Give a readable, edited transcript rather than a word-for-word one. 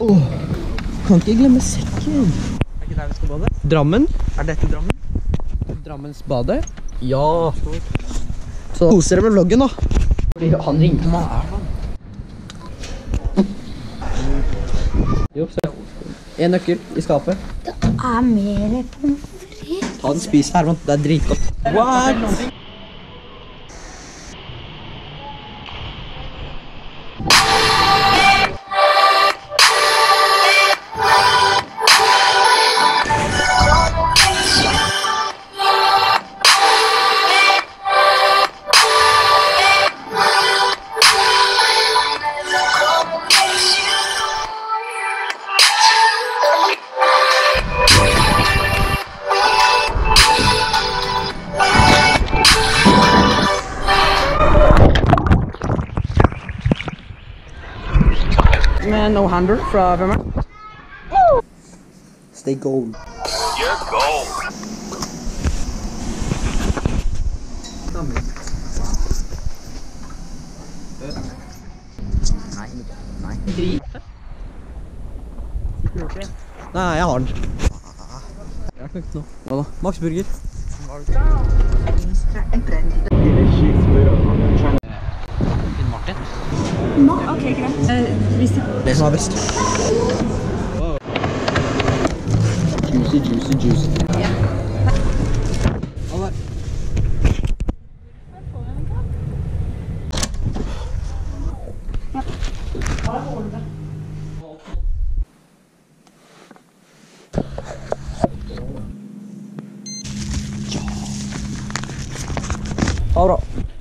Kan ikke glemme sekken. Er ikke der vi skal bade? Drammen. Er dette Drammen? Drammens bade. Ja. Så koser dere med vloggen da. Fordi han ringte meg. Er han? Jo, se. En nøkkel i skapet. Det er mer pommes frites. Ta den, spis Herman. Det er dritgodt. What? No hander fra hvem er? Stay gold. You're gold. Nei, jeg har den. Jeg har knekt nå. Hva da? Max Burger. Martin. Ok, greit. Det som er best. Juicy, juicy, juicy. Ja. Alle. Ha det bra.